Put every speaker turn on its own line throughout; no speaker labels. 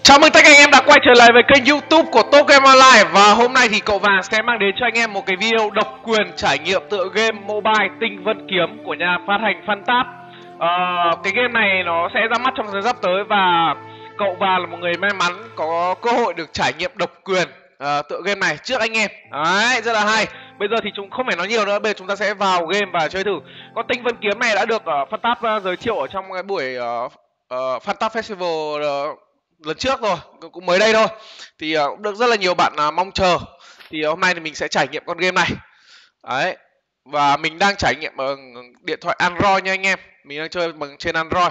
Chào mừng tất cả anh em đã quay trở lại với kênh YouTube của Top Game Online. Và hôm nay thì cậu Vàng sẽ mang đến cho anh em một cái video độc quyền trải nghiệm tựa game mobile Tinh Vân Kiếm của nhà phát hành Phantab. Cái game này nó sẽ ra mắt trong thời gian sắp tới và cậu Vàng là một người may mắn có cơ hội được trải nghiệm độc quyền tựa game này trước anh em. Đấy, rất là hay. Bây giờ thì chúng không phải nói nhiều nữa, bây giờ chúng ta sẽ vào game và chơi thử. Con Tinh Vân Kiếm này đã được Phantab giới thiệu ở trong cái buổi Phantab Festival lần trước rồi, cũng mới đây thôi. Thì cũng được rất là nhiều bạn mong chờ. Thì hôm nay thì mình sẽ trải nghiệm con game này. Đấy. Và mình đang trải nghiệm bằng điện thoại Android nha anh em. Mình đang chơi bằng trên Android.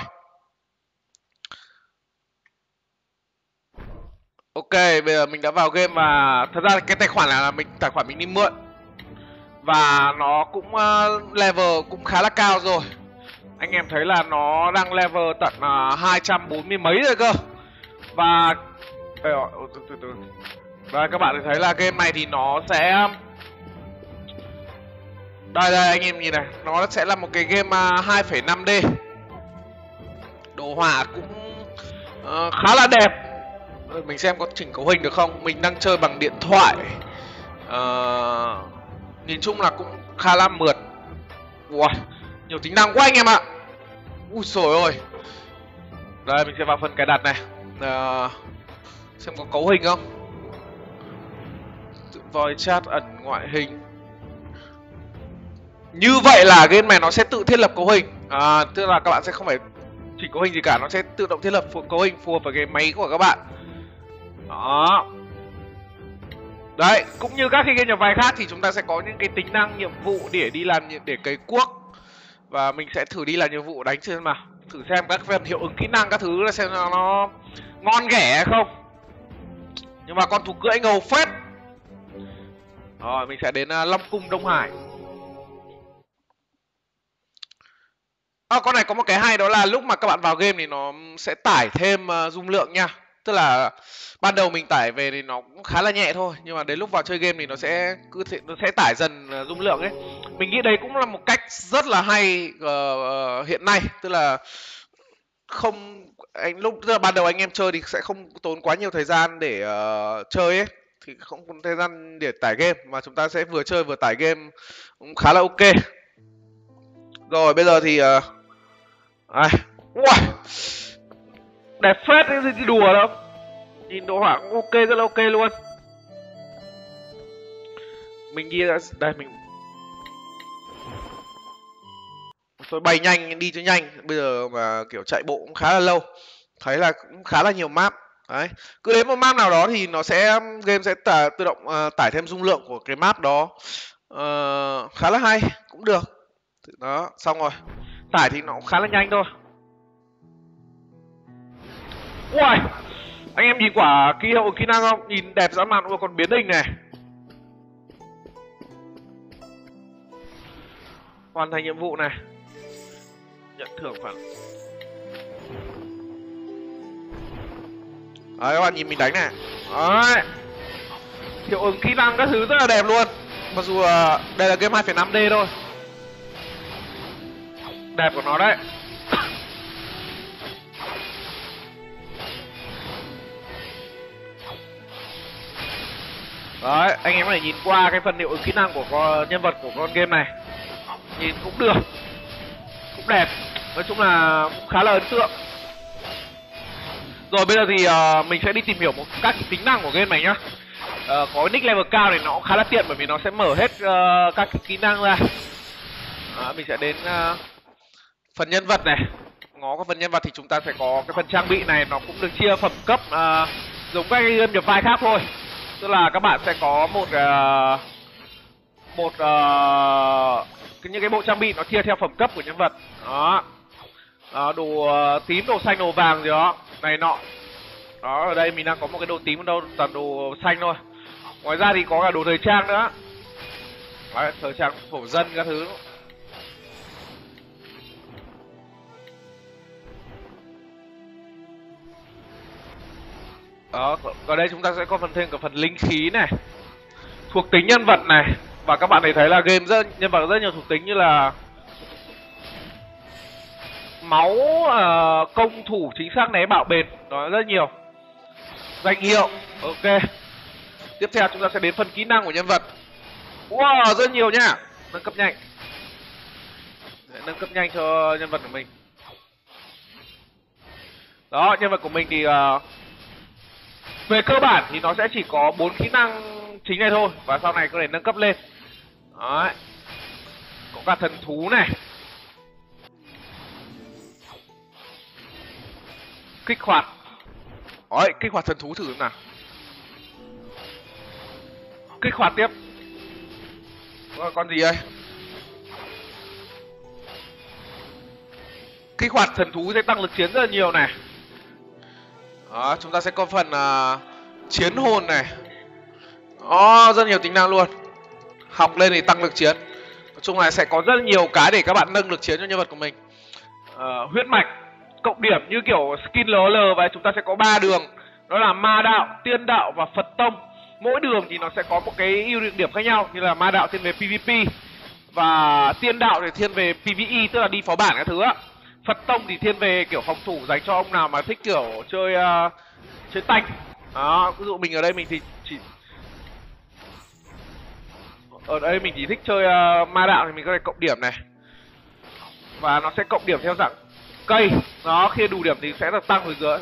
Ok, bây giờ mình đã vào game và thật ra cái tài khoản là tài khoản mình đi mượn. Và nó cũng level cũng khá là cao rồi. Anh em thấy là nó đang level tận 240 mấy rồi cơ. Và đây các bạn thấy là game này thì nó sẽ đây anh em nhìn này, nó sẽ là một cái game 2,5D. Đồ họa cũng khá là đẹp. Mình xem có chỉnh cấu hình được không. Mình đang chơi bằng điện thoại. Nhìn chung là cũng khá là mượt. Wow, nhiều tính năng quá anh em ạ. Ui xồi ơi. Đây mình sẽ vào phần cài đặt này. Xem có cấu hình không. Tự voice chat, ẩn ngoại hình. Như vậy là game này nó sẽ tự thiết lập cấu hình. Tức là các bạn sẽ không phải chỉnh cấu hình gì cả, nó sẽ tự động thiết lập cấu hình phù hợp với cái máy của các bạn. Đó. Đấy, cũng như các game nhập vai khác thì chúng ta sẽ có những cái tính năng nhiệm vụ để đi làm, để cấy cuốc. Và mình sẽ thử đi làm nhiệm vụ đánh xem nào. Thử xem các phần hiệu ứng kỹ năng các thứ là xem nó ngon ghẻ hay không. Nhưng mà con thú cưỡi ngầu phết. Rồi mình sẽ đến Long Cung Đông Hải. Con này có một cái hay đó là lúc mà các bạn vào game thì nó sẽ tải thêm dung lượng nha. Tức là ban đầu mình tải về thì nó cũng khá là nhẹ thôi, nhưng mà đến lúc vào chơi game thì nó sẽ tải dần dung lượng ấy. Mình nghĩ đấy cũng là một cách rất là hay hiện nay, tức là không tức là ban đầu anh em chơi thì sẽ không tốn quá nhiều thời gian để chơi ấy, thì không có thời gian để tải game mà chúng ta sẽ vừa chơi vừa tải game cũng khá là ok. Rồi bây giờ thì wow, đẹp phết, cái gì đùa đâu. Nhìn đồ họa cũng ok, rất là ok luôn. Mình ghi ra đây, mình tôi bay nhanh đi cho nhanh. Bây giờ mà kiểu chạy bộ cũng khá là lâu, thấy là cũng khá là nhiều map. Đấy, cứ đến một map nào đó thì game sẽ tự động tải thêm dung lượng của cái map đó. Khá là hay, cũng được. Đó, xong rồi. Tải thì nó cũng khá là nhanh thôi. Ui, anh em nhìn quả kỹ năng không? Nhìn đẹp dã man. Ui, còn biến hình này. Hoàn thành nhiệm vụ này. Nhận thưởng phản. Đấy, các bạn nhìn mình đánh này. Đấy, hiệu ứng kỹ năng các thứ rất là đẹp luôn. Mặc dù đây là game 2,5D thôi. Đẹp của nó đấy. Đấy, anh em có thể nhìn qua cái phần hiệu ứng kỹ năng của nhân vật của con game này. Nhìn cũng được, cũng đẹp. Nói chung là cũng khá là ấn tượng. Rồi bây giờ thì mình sẽ đi tìm hiểu các tính năng của game này nhá. Có nick level cao thì nó khá là tiện, bởi vì nó sẽ mở hết các kỹ năng ra. Mình sẽ đến phần nhân vật này. Ngó các phần nhân vật thì chúng ta sẽ có cái phần trang bị này, nó cũng được chia phẩm cấp giống các game nhập vai khác thôi. Tức là các bạn sẽ có những cái bộ trang bị nó chia theo phẩm cấp của nhân vật. Đó. Đồ tím, đồ xanh, đồ vàng gì đó, này nọ. Đó, ở đây mình đang có một cái đồ tím, đâu toàn đồ xanh thôi. Ngoài ra thì có cả đồ thời trang nữa. Đấy, thời trang thổ dân các thứ. Đó, ở đây chúng ta sẽ có thêm cả phần linh khí này, thuộc tính nhân vật này. Và các bạn thấy là game nhân vật rất nhiều thuộc tính như là máu, công thủ, chính xác, né, bạo bệt, đó rất nhiều. danh hiệu. Ok. Tiếp theo chúng ta sẽ đến phần kỹ năng của nhân vật. Wow, rất nhiều nha. Nâng cấp nhanh. Nâng cấp nhanh cho nhân vật của mình. Đó, nhân vật của mình thì về cơ bản thì nó sẽ chỉ có 4 kỹ năng chính này thôi. Và sau này có thể nâng cấp lên. Đấy. Có cả thần thú này. Kích hoạt. Đấy, kích hoạt thần thú thử nào. Kích hoạt tiếp. Con gì đây? Kích hoạt thần thú sẽ tăng lực chiến rất là nhiều này. Đó, chúng ta sẽ có phần chiến hồn này. Rất nhiều tính năng luôn. Học lên thì tăng lực chiến. Nói chung là sẽ có rất nhiều cái để các bạn nâng lực chiến cho nhân vật của mình. Huyết mạch cộng điểm như kiểu skin LOL vậy, chúng ta sẽ có 3 đường. Đó là ma đạo, tiên đạo và Phật tông. Mỗi đường thì nó sẽ có một cái ưu nhược điểm khác nhau. Như là ma đạo thiên về PVP và tiên đạo thì thiên về PVE, tức là đi phó bản các thứ á. Phật tông thì thiên về kiểu phòng thủ, dành cho ông nào mà thích kiểu chơi chơi tanh. Đó, ví dụ mình ở đây mình thì chỉ thích chơi ma đạo thì mình có thể cộng điểm này. Và nó sẽ cộng điểm theo dạng cây. Nó khi đủ điểm thì sẽ được tăng hồi dưới.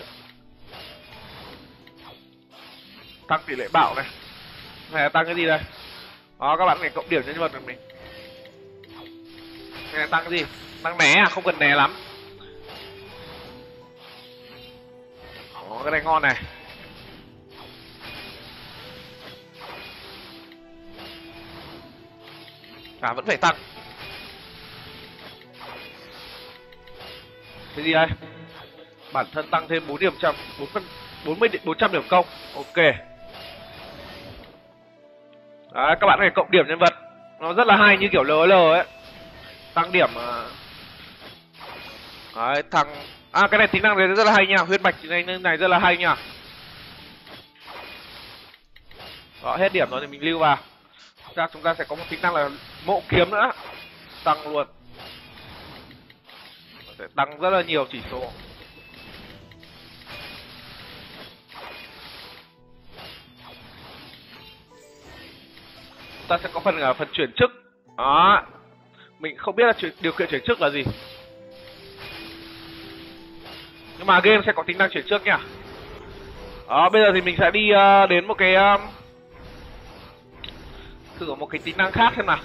Tăng tỷ lệ bạo này. Này là tăng cái gì đây? Đó, các bạn phải cộng điểm cho nhân vật của mình. Này là tăng cái gì? Tăng né à? Không cần né lắm. Đó, cái này ngon này. Vẫn phải tăng. Cái gì đây? Bản thân tăng thêm 4 điểm trăm, 400 điểm công. Ok. Đấy, các bạn phải cộng điểm nhân vật. Nó rất là hay như kiểu LOL ấy. Tăng điểm. Đấy, thằng cái này tính năng này rất là hay nha. Huyết mạch này rất là hay nha. Đó, hết điểm rồi thì mình lưu vào. Chắc chúng ta sẽ có một tính năng là mộ kiếm nữa. Tăng luôn. Sẽ tăng rất là nhiều chỉ số. Ta sẽ có phần chuyển chức. Đó. Mình không biết là điều kiện chuyển chức là gì. Nhưng mà game sẽ có tính năng chuyển chức nha. Đó, bây giờ thì mình sẽ đi đến một cái thử một cái tính năng khác xem nào.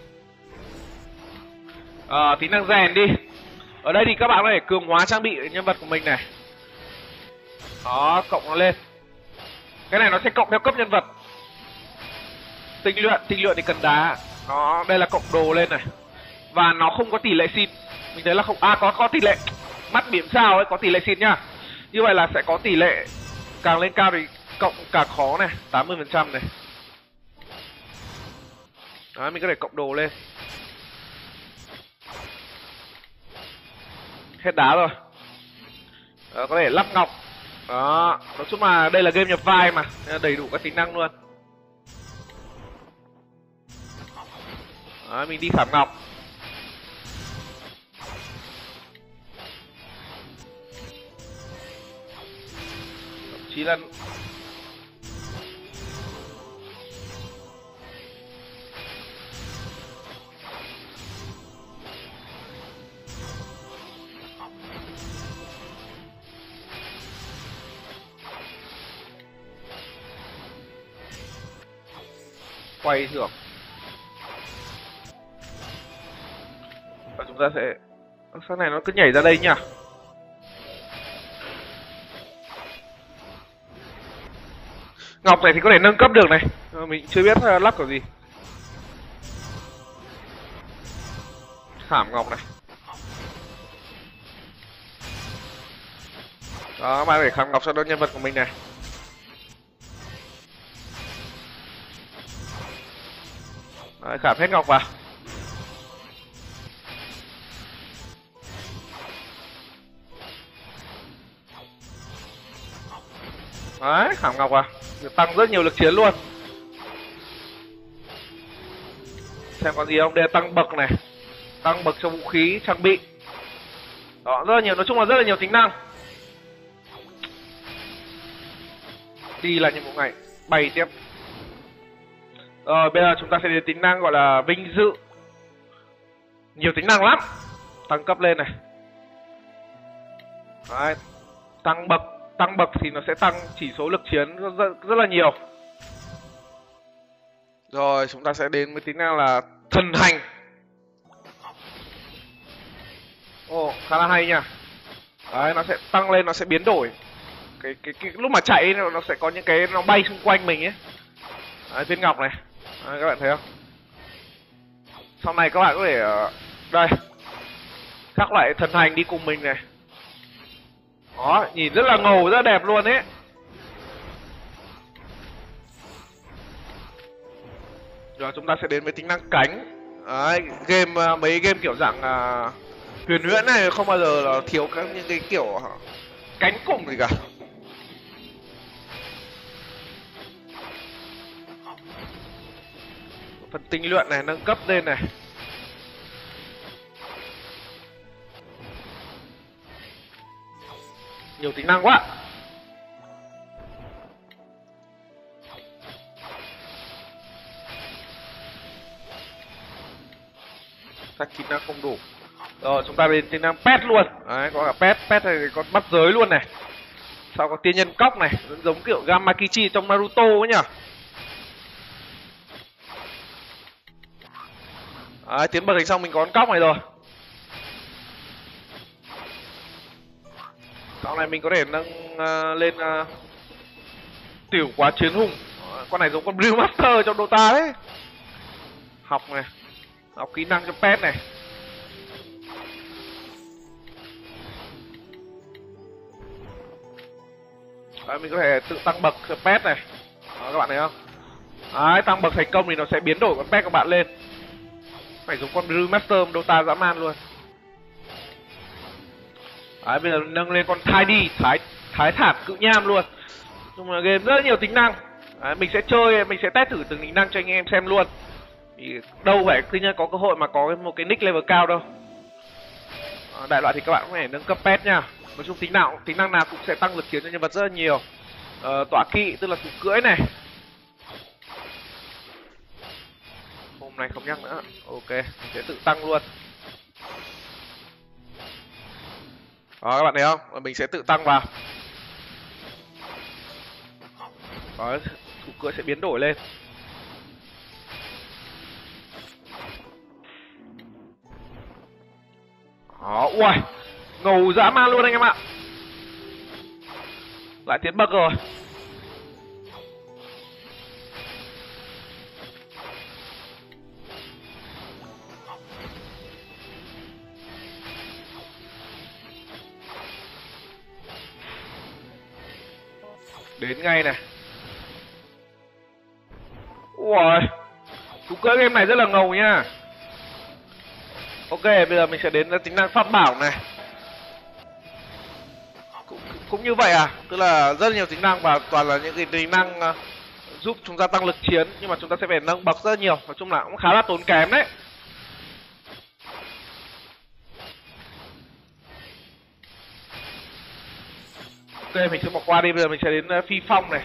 Tính năng rèn đi. Ở đây thì các bạn có thể cường hóa trang bị nhân vật của mình này. Đó, cộng nó lên. Cái này nó sẽ cộng theo cấp nhân vật. Tinh luyện thì cần đá. Đó, đây là cộng đồ lên này. Và nó không có tỷ lệ xịt. Mình thấy là không, có tỷ lệ. Mắt biển sao ấy, có tỷ lệ xịt nhá. Như vậy là sẽ có tỷ lệ. Càng lên cao thì cộng cả khó này, 80% này. Đó, mình có thể cộng đồ lên. Hết đá rồi. Đó, có thể lắp ngọc. Đó, nói chung là đây là game nhập vai mà, đầy đủ các tính năng luôn. Đó, mình đi khảm ngọc. Thậm chí là quay thưởng. Và chúng ta sẽ sau này nó cứ nhảy ra đây nhá. Ngọc này thì có thể nâng cấp được này. Mình chưa biết lắc kiểu gì. Khảm ngọc này. Đó, bạn phải khảm ngọc cho đôi nhân vật của mình này. Đấy, khảm hết ngọc vào. Đấy, khảm ngọc vào. Tăng rất nhiều lực chiến luôn. Xem có gì không? Đây là tăng bậc này. Tăng bậc cho vũ khí, trang bị. Đó, rất là nhiều, nói chung là rất là nhiều tính năng. Đi là nhiệm vụ ngày bay tiếp. Rồi bây giờ chúng ta sẽ đến tính năng gọi là vinh dự. Nhiều tính năng lắm. Tăng cấp lên này. Đấy. Tăng bậc thì nó sẽ tăng chỉ số lực chiến rất là nhiều. Rồi chúng ta sẽ đến với tính năng là thần hành. Ồ, khá là hay nha. Đấy, nó sẽ tăng lên, nó sẽ biến đổi. Cái lúc mà chạy nó sẽ có những cái nó bay xung quanh mình ấy. Đấy, viên ngọc này. Đấy, các bạn thấy không? Sau này các bạn có thể đây các loại thần hành đi cùng mình này. Đó, nhìn rất là ngầu, rất là đẹp luôn ấy. Rồi chúng ta sẽ đến với tính năng cánh. Đấy, mấy game kiểu dạng huyền huyễn này không bao giờ là thiếu những cái kiểu cánh cùng gì cả. Phần tinh luyện này nâng cấp lên này. Nhiều tính năng quá. Các kỹ năng không đủ. Rồi chúng ta đến tính năng pet luôn. Đấy, có cả pet này có bắt giới luôn này. Sau có tiên nhân cóc này, giống kiểu Gamakichi trong Naruto ấy nhỉ. Đấy, tiến bậc hình xong mình có con cóc này rồi. Sau này mình có thể nâng lên tiểu quá chiến hùng. Con này giống con Blue Master trong Dota đấy. Học này, học kỹ năng cho pet này. Đấy, mình có thể tự tăng bậc cho pet này. Đó, các bạn thấy không? Đấy, tăng bậc thành công thì nó sẽ biến đổi con pet các bạn lên. Phải dùng con Blue Master Dota dã man luôn. Đấy, bây giờ nâng lên con Thái Thản Cự Nham luôn. Nhưng mà game rất nhiều tính năng. Đấy, mình sẽ test thử từng tính năng cho anh em xem luôn. Thì đâu phải cứ nhiên có cơ hội mà có một cái nick level cao đâu. Đại loại thì các bạn có thể nâng cấp pet nha. Nói chung tính năng nào cũng sẽ tăng lực chiến cho nhân vật rất là nhiều. Tọa kỵ tức là thủ cưỡi này. Hôm nay không nhắc nữa. Ok, mình sẽ tự tăng luôn. Đó, các bạn thấy không? Mình sẽ tự tăng vào. Đó, thủ cưỡi sẽ biến đổi lên. Đó, ui, ngầu dã man luôn anh em ạ. Lại tiến bậc rồi. Đến ngay này. Ui, thủ cưỡi game này rất là ngầu nha. Ok, bây giờ mình sẽ đến tính năng pháp bảo này. Cũng như vậy à, tức là rất nhiều tính năng và toàn là những cái tính năng giúp chúng ta tăng lực chiến, nhưng mà chúng ta sẽ phải nâng bậc rất nhiều. Nói chung là cũng khá là tốn kém đấy. Ok, mình sẽ bỏ qua đi, bây giờ mình sẽ đến phi phong này.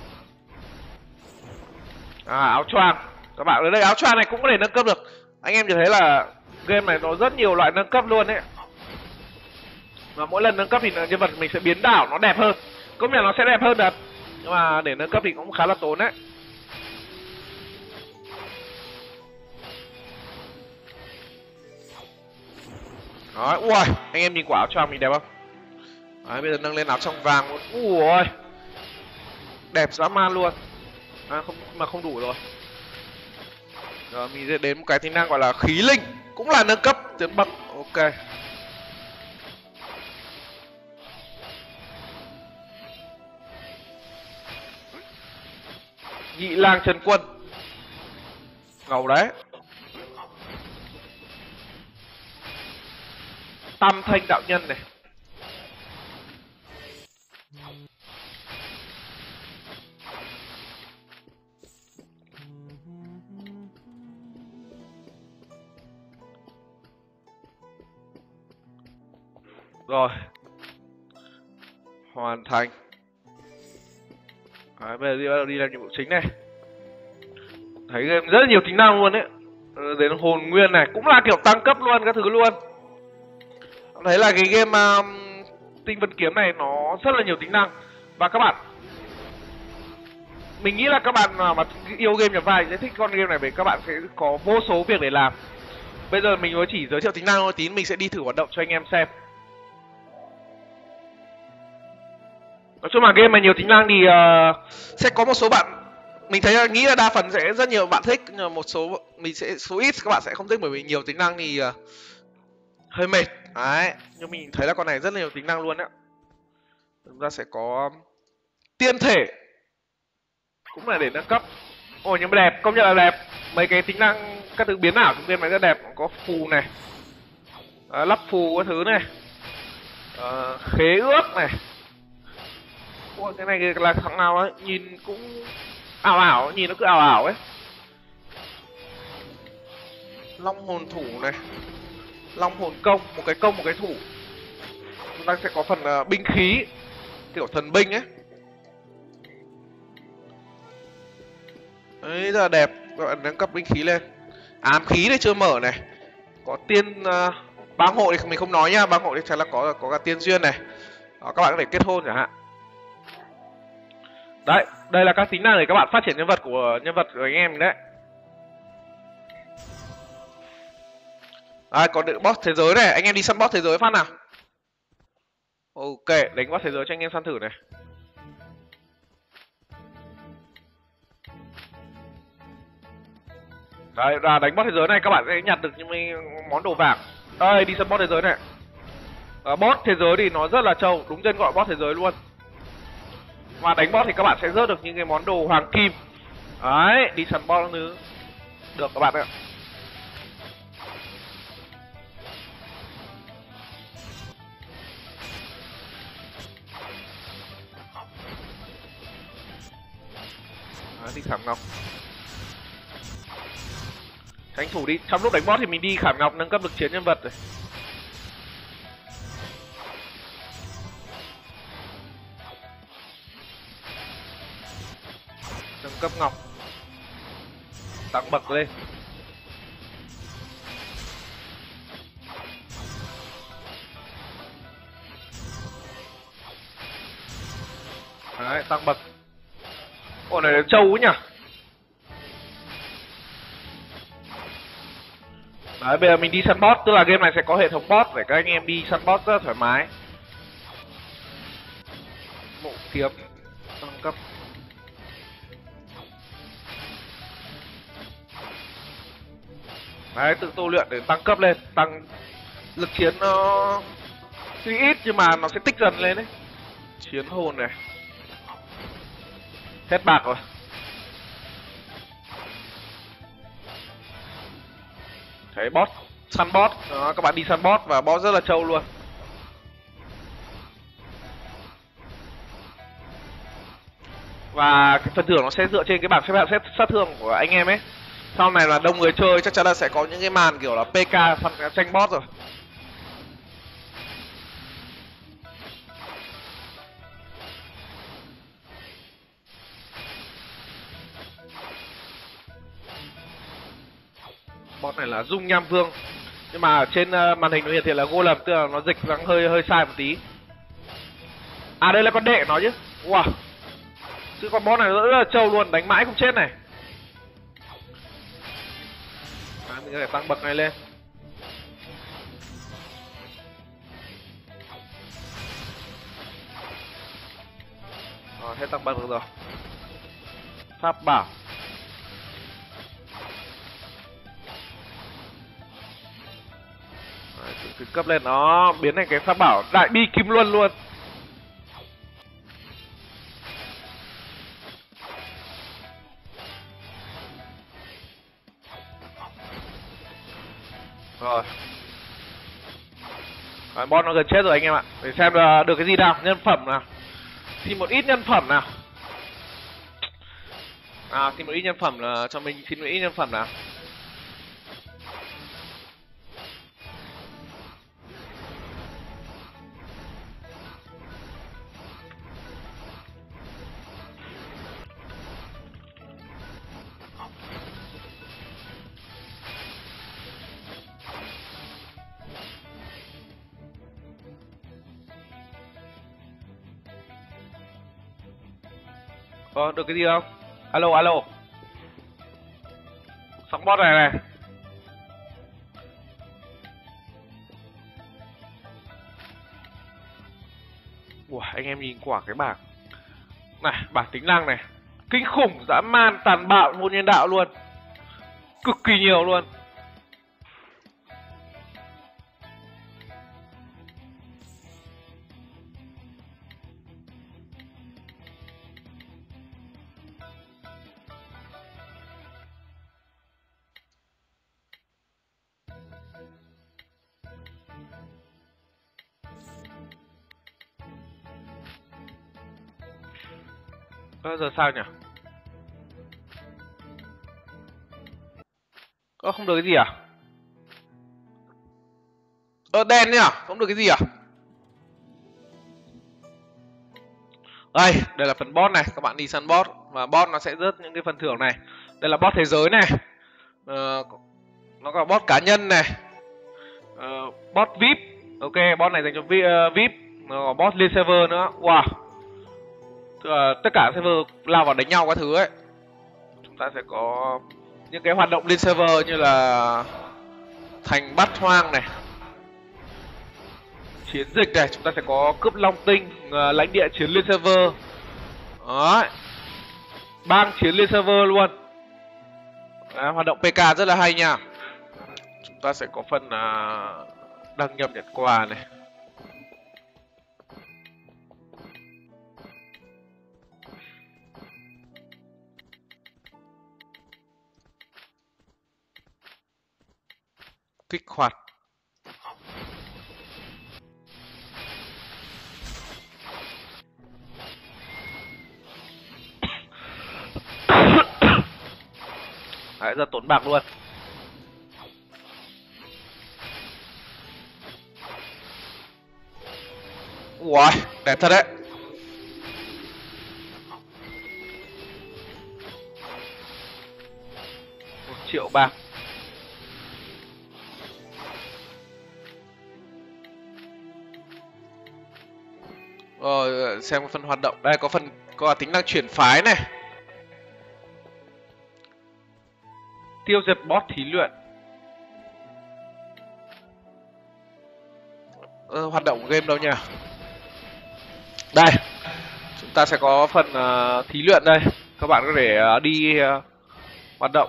Áo choàng. Các bạn ở đây áo choàng này cũng có thể nâng cấp được. Anh em nhìn thấy là game này nó rất nhiều loại nâng cấp luôn đấy. Và mỗi lần nâng cấp thì nhân vật mình sẽ biến đảo nó đẹp hơn. Công nhận nó sẽ đẹp hơn thật. Nhưng mà để nâng cấp thì cũng khá là tốn đấy. Đó, ui, anh em nhìn quả áo choàng mình đẹp không? Đấy, bây giờ nâng lên áo choàng vàng. Ui, đẹp dã man luôn. Không đủ rồi. Rồi mình sẽ đến một cái tính năng gọi là khí linh, cũng là nâng cấp tiến bậc. Ok. Nhị lang Trần Quân. Ngầu đấy. Tam thanh đạo nhân này. Rồi. Hoàn thành. Đấy, bây giờ đi, bắt đầu đi làm nhiệm vụ chính này. Thấy game rất là nhiều tính năng luôn đấy. Đến hồn nguyên này cũng là kiểu tăng cấp luôn các thứ luôn. Thấy là cái game tinh vân kiếm này nó rất là nhiều tính năng. Và các bạn, mình nghĩ là các bạn mà yêu game nhập vai sẽ thích con game này, vì các bạn sẽ có vô số việc để làm. Bây giờ mình mới chỉ giới thiệu tính năng thôi, tí mình sẽ đi thử hoạt động cho anh em xem. Nói chung là game mà nhiều tính năng thì sẽ có một số bạn, mình thấy là nghĩ là đa phần sẽ rất nhiều bạn thích, nhưng mà một số mình sẽ số ít các bạn sẽ không thích, bởi vì nhiều tính năng thì hơi mệt. Đấy, nhưng mình thấy là con này rất là nhiều tính năng luôn á. Chúng ta sẽ có tiên thể, cũng là để nâng cấp. Ồ nhưng mà đẹp, công nhận là đẹp. Mấy cái tính năng các thứ biến ảo trong game này rất đẹp. Có phù này, lắp phù các thứ này, khế ước này. Ủa, cái này là thằng nào ấy, nhìn cũng ảo ảo, nhìn nó cứ ảo ảo ấy. Long hồn thủ này, long hồn công, một cái công một cái thủ. Chúng ta sẽ có phần binh khí kiểu thần binh ấy. Đấy, rất là đẹp. Các bạn nâng cấp binh khí lên. Ám khí này chưa mở này. Có tiên bang hội thì mình không nói nhá, bang hội thì chắc là có cả tiên duyên này. Đó, các bạn có thể kết hôn chẳng hạn. Đấy, đây là các tính năng để các bạn phát triển nhân vật của anh em đấy. Có được boss thế giới này, anh em đi săn boss thế giới phát nào. Ok, đánh boss thế giới cho anh em săn thử này. Đấy, là đánh boss thế giới này các bạn sẽ nhặt được những món đồ vàng. Đây, đi săn boss thế giới này. Boss thế giới thì nó rất là trâu, đúng tên gọi boss thế giới luôn. Mà đánh boss thì các bạn sẽ rớt được những cái món đồ hoàng kim. Đấy, đi săn boss nữa được các bạn ạ. Đấy, đi khảm ngọc. Tranh thủ đi, trong lúc đánh boss thì mình đi khảm ngọc nâng cấp lực chiến nhân vật rồi. Nâng cấp ngọc, tăng bậc lên. Đấy, tăng bậc. Ồ này là trâu ấy nhỉ. Đấy, bây giờ mình đi săn boss, tức là game này sẽ có hệ thống boss để các anh em đi săn boss rất là thoải mái. Mộ kiếm tăng cấp. Đấy, tự tu luyện để tăng cấp lên, tăng lực chiến nó tuy ít nhưng mà nó sẽ tích dần lên đấy. Chiến hồn này. Hết bạc rồi. Thấy boss, săn boss, đó, các bạn đi săn boss và boss rất là trâu luôn. Và cái phần thưởng nó sẽ dựa trên cái bảng xếp hạng sát thương của anh em ấy. Sau này là đông người chơi chắc chắn là sẽ có những cái màn kiểu là PK săn tranh boss rồi. Boss này là Dung Nham Vương. Nhưng mà ở trên màn hình nó hiển thị là Golem, tức là nó dịch rằng hơi sai một tí. À đây là con đệ nó chứ. Wow. Chứ con boss này rất là trâu luôn, đánh mãi không chết này. Mình có thể tăng bậc này lên. Rồi, hết tăng bậc được rồi. Pháp bảo. Đấy, cấp lên nó biến thành cái pháp bảo đại bi kim luân luôn. Rồi. Đấy, boss nó gần chết rồi anh em ạ. Để xem là được cái gì nào, nhân phẩm nào. Xin một ít nhân phẩm nào. Xin một ít nhân phẩm là cho mình xin một ít nhân phẩm nào. Được cái gì không? Alo alo. Sóng bot này này. Ủa, anh em nhìn quả cái bảng này, bảng tính năng này kinh khủng, dã man, tàn bạo, vô nhân đạo luôn, cực kỳ nhiều luôn. Giờ sao nhỉ? Không được cái gì à? Đen nhỉ? Không được cái gì à? Đây là phần boss này, các bạn đi săn boss và boss nó sẽ rớt những cái phần thưởng này. Đây là boss thế giới này, nó có boss cá nhân này, boss VIP. Ok, boss này dành cho VIP. Nó có boss liên server nữa. Wow, tất cả server lao vào đánh nhau các thứ ấy. Chúng ta sẽ có những cái hoạt động liên server như là thành bát hoang này, chiến dịch này, chúng ta sẽ có cướp long tinh, lãnh địa chiến liên server. Đấy, bang chiến liên server luôn. Đấy, hoạt động PK rất là hay nha. Chúng ta sẽ có phần đăng nhập nhận quà này. Kích hoạt. Đấy, giờ tốn bạc luôn. Ui, đẹp thật đấy. Một triệu bạc. Rồi, xem phần hoạt động. Đây có tính năng chuyển phái này. Tiêu diệt boss thí luyện. Hoạt động của game đâu nhỉ? Đây, chúng ta sẽ có phần thí luyện đây. Các bạn có thể đi hoạt động.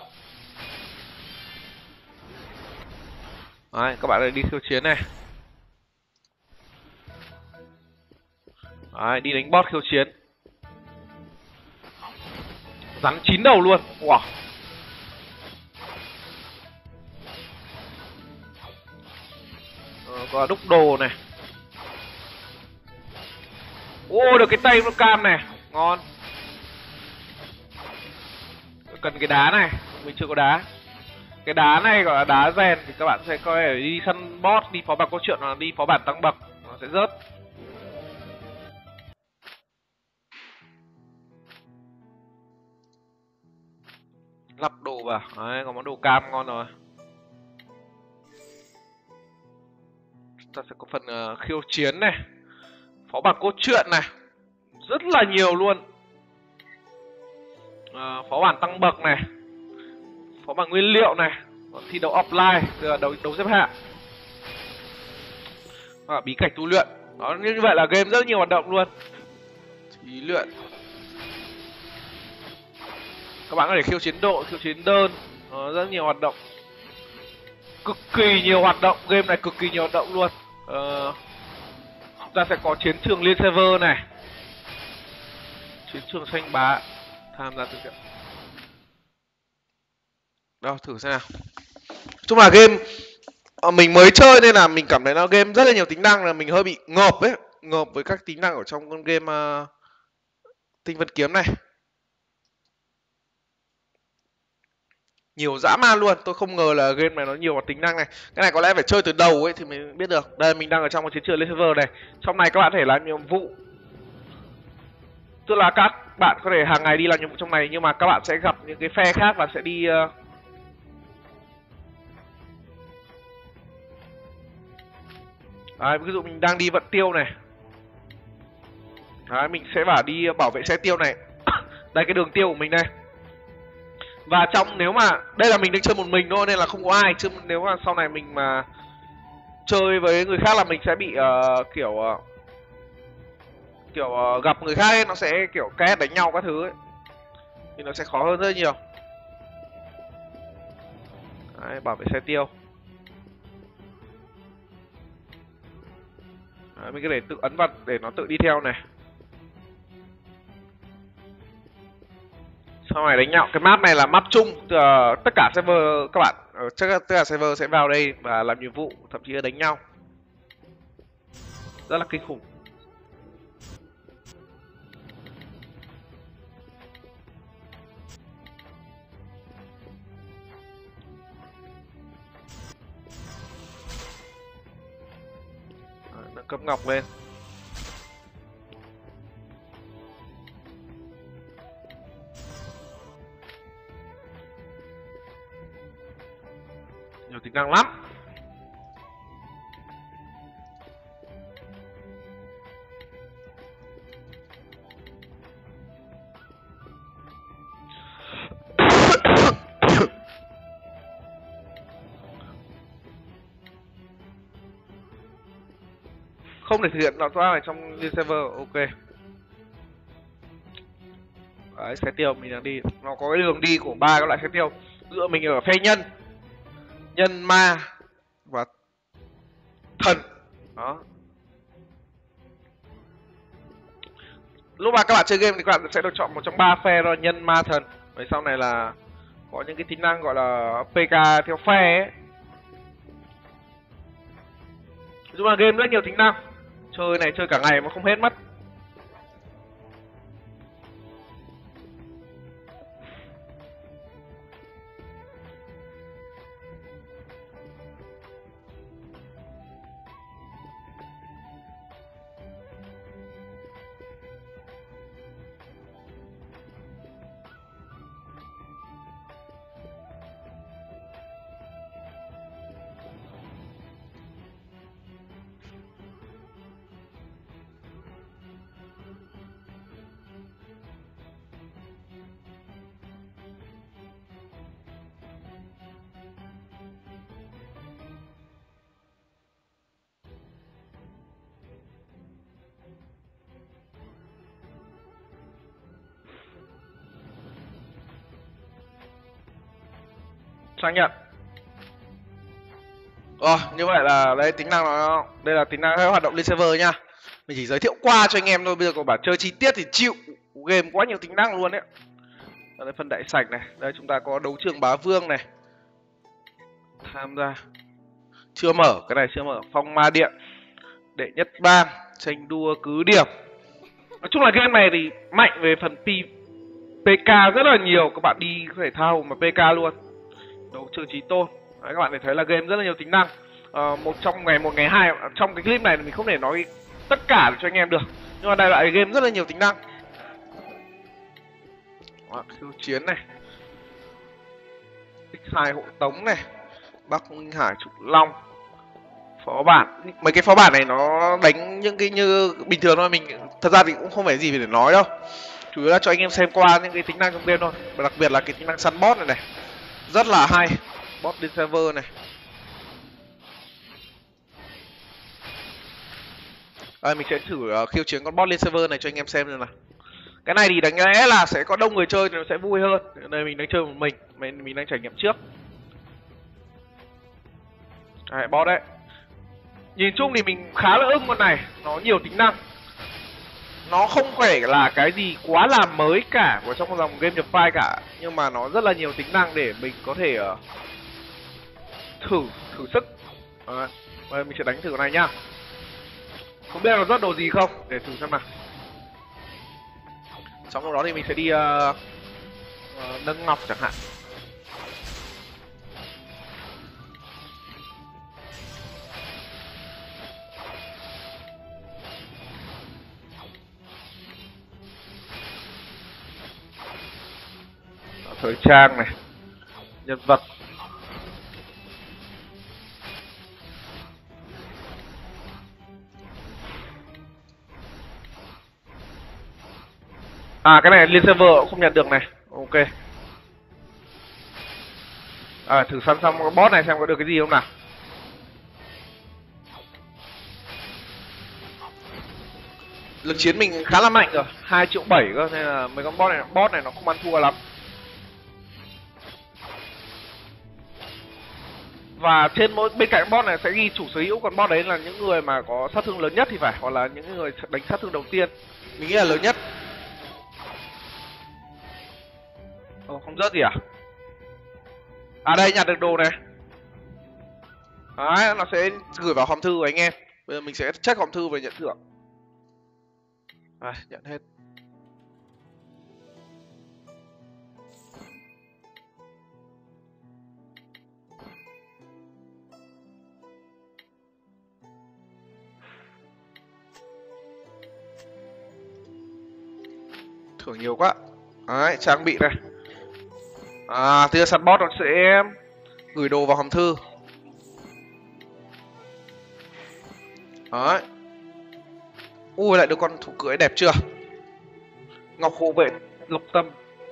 Đấy, các bạn có thể đi khiêu chiến này. Đấy, đi đánh boss khiêu chiến. Rắn 9 đầu luôn. Wow. Có đúc đồ này. Ô, được cái tay nó cam này. Ngon. Cần cái đá này. Mình chưa có đá. Cái đá này gọi là đá rèn. Thì các bạn sẽ có thể đi săn boss, đi phó bản câu chuyện, hoặc là đi phó bản tăng bậc. Nó sẽ rớt. Lắp đồ vào. Đấy, có món đồ cam ngon rồi. Chúng ta sẽ có phần khiêu chiến này, phó bản cốt truyện này, rất là nhiều luôn. Phó bản tăng bậc này, phó bản nguyên liệu này, thi đấu offline, đấu xếp hạng, bí cảnh tu luyện. Đó, như vậy là game rất nhiều hoạt động luôn. Thí luyện, các bạn có thể khiêu chiến độ, khiêu chiến đơn, rất nhiều hoạt động, cực kỳ nhiều hoạt động. Game này cực kỳ nhiều hoạt động luôn. Chúng ta sẽ có chiến trường liên server này, chiến trường xanh bá, tham gia thực hiện. Đâu, thử xem nào. Chung là game mình mới chơi nên là mình cảm thấy nó game rất là nhiều tính năng, là mình hơi bị ngợp ấy, ngợp với các tính năng ở trong con game Tinh Vân Kiếm này. Nhiều dã man luôn, tôi không ngờ là game này nó nhiều tính năng này. Cái này có lẽ phải chơi từ đầu ấy thì mình biết được. Đây, mình đang ở trong một chiến trường lên server này. Trong này các bạn có thể làm nhiệm vụ. Tức là các bạn có thể hàng ngày đi làm nhiệm vụ trong này, nhưng mà các bạn sẽ gặp những cái phe khác và sẽ đi Đấy, ví dụ mình đang đi vận tiêu này. Đấy, mình sẽ đi bảo vệ xe tiêu này. Đây cái đường tiêu của mình đây. Và trong nếu mà đây là mình đang chơi một mình thôi nên là không có ai, chứ nếu mà sau này mình mà chơi với người khác là mình sẽ bị gặp người khác ấy, nó sẽ kiểu két đánh nhau các thứ ấy, thì nó sẽ khó hơn rất nhiều. Đấy, bảo vệ xe tiêu. Đấy, mình cứ để tự ấn vào để nó tự đi theo này. Sau này đánh nhau, cái map này là map chung, tất cả server các bạn, tất cả server sẽ vào đây và làm nhiệm vụ, thậm chí là đánh nhau. Rất là kinh khủng. Nâng cấp ngọc lên. Nhiều tính năng lắm. Không thể thực hiện nó ra ở trong server, ok. Đấy, xe tiêu mình đang đi, nó có cái đường đi của 3 các loại xe tiêu. Dựa mình ở phe nhân, nhân, ma và thần. Đó. Lúc mà các bạn chơi game thì các bạn sẽ được chọn một trong 3 phe rồi, nhân, ma, thần. Vậy sau này là có những cái tính năng gọi là PK theo phe ấy. Nhưng mà game rất nhiều tính năng. Chơi này chơi cả ngày mà không hết mất. Xác nhận. Như vậy là đây tính năng nó, đây là tính năng hoạt động lên server nha. Mình chỉ giới thiệu qua cho anh em thôi, bây giờ còn bảo chơi chi tiết thì chịu. Game quá nhiều tính năng luôn đấy. Đây phần đại sảnh này, đây chúng ta có đấu trường bá vương này. Tham gia. Chưa mở, cái này chưa mở. Phong ma điện, đệ nhất bang, tranh đua cứ điểm. Nói chung là game này thì mạnh về phần PK rất là nhiều, các bạn đi thể thao mà PK luôn. Đấu trường trí tôn. Đấy, các bạn thể thấy là game rất là nhiều tính năng. Một ngày hai, trong cái clip này thì mình không thể nói tất cả cho anh em được, nhưng mà đây là game rất là nhiều tính năng. Đó, khiêu chiến này, X2 hộ tống này, Bắc Minh Hải trục long, phó bản. Mấy cái phó bản này nó đánh những cái như bình thường thôi, mình thật ra thì cũng không phải gì để nói đâu, chủ yếu là cho anh em xem qua những cái tính năng trong game thôi. Và đặc biệt là cái tính năng săn boss này rất là hay, boss lên server này. Mình sẽ thử khiêu chiến con boss lên server này cho anh em xem rồi nào. Cái này thì đáng lẽ là sẽ có đông người chơi thì nó sẽ vui hơn. Đây mình đang chơi một mình đang trải nghiệm trước. Đấy, boss đấy. Nhìn chung thì mình khá là ưng con này, nó nhiều tính năng. Nó không phải là cái gì quá là mới cả của trong dòng game nhập file cả, nhưng mà nó rất là nhiều tính năng để mình có thể thử sức. Đây, mình sẽ đánh thử con này nhá. Không biết nó rớt đồ gì không, để thử xem nào. Trong lúc đó thì mình sẽ đi nâng ngọc chẳng hạn. Thời trang này, nhân vật. À cái này liên server cũng không nhận được này. Ok. Thử săn xong cái boss này xem có được cái gì không nào. Lực chiến mình khá là mạnh rồi, 2,7 triệu cơ, nên là mấy con boss này nó không ăn thua lắm. Và trên bên cạnh boss này sẽ ghi chủ sở hữu, còn boss đấy là những người mà có sát thương lớn nhất thì phải, hoặc là những người đánh sát thương đầu tiên. Mình nghĩ là lớn nhất. Không rớt gì à? À đây, nhặt được đồ này. Đấy, nó sẽ gửi vào hòm thư của anh em. Bây giờ mình sẽ check hòm thư về nhận thưởng. Nhận hết. Thưởng nhiều quá. Đấy, trang bị này. Tia săn boss nó sẽ gửi đồ vào hòm thư. Đấy. Ui, lại được con thủ cưỡi đẹp chưa? Ngọc hộ vệ lục tâm.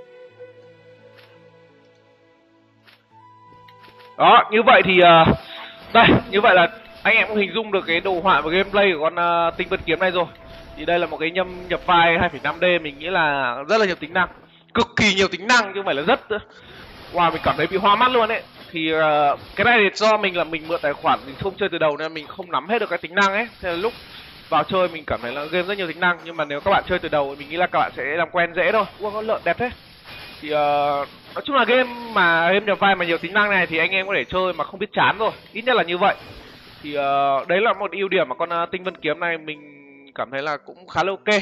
Đó, như vậy thì đây, như vậy là anh em cũng hình dung được cái đồ họa và gameplay của con tinh vân kiếm này rồi. Thì đây là một cái nhập file 2,5D, mình nghĩ là rất là nhiều tính năng, cực kỳ nhiều tính năng chứ không phải là rất. Wow, mình cảm thấy bị hoa mắt luôn đấy. Thì cái này thì do mình là mình mượn tài khoản, mình không chơi từ đầu nên mình không nắm hết được cái tính năng ấy. Thế là lúc vào chơi mình cảm thấy là game rất nhiều tính năng, nhưng mà nếu các bạn chơi từ đầu mình nghĩ là các bạn sẽ làm quen dễ thôi. Ua, con lợn đẹp thế. Thì nói chung là game nhập vai mà nhiều tính năng này thì anh em có thể chơi mà không biết chán rồi, ít nhất là như vậy. Thì đấy là một ưu điểm mà con tinh vân kiếm này mình cảm thấy là cũng khá là ok.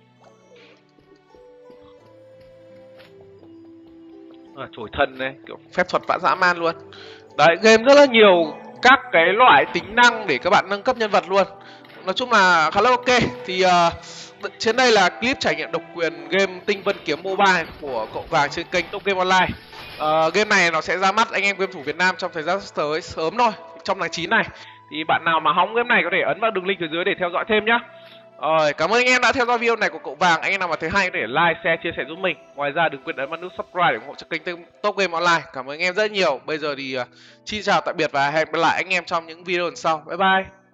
Chổi thân này, kiểu phép thuật vã dã man luôn. Đấy, game rất là nhiều các cái loại tính năng để các bạn nâng cấp nhân vật luôn. Nói chung là khá là ok. Thì trên đây là clip trải nghiệm độc quyền game Tinh Vân Kiếm Mobile của cậu Vàng trên kênh Top Game Online. Game này nó sẽ ra mắt anh em game thủ Việt Nam trong thời gian tới sớm thôi, trong tháng 9 này. Thì bạn nào mà hóng game này có thể ấn vào đường link phía dưới để theo dõi thêm nhá. Cảm ơn anh em đã theo dõi video này của cậu Vàng. Anh em nào mà thấy hay có thể like, share, chia sẻ giúp mình. Ngoài ra đừng quên ấn vào nút subscribe để ủng hộ cho kênh Top Game Online. Cảm ơn anh em rất nhiều. Bây giờ thì xin chào tạm biệt và hẹn gặp lại anh em trong những video lần sau. Bye bye.